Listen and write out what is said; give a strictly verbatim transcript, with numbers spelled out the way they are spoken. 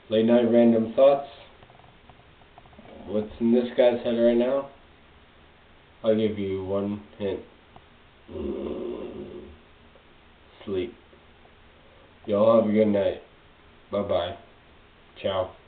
Late night random thoughts. What's in this guy's head right now? I'll give you one hint. Sleep. Y'all have a good night. Bye bye. Ciao.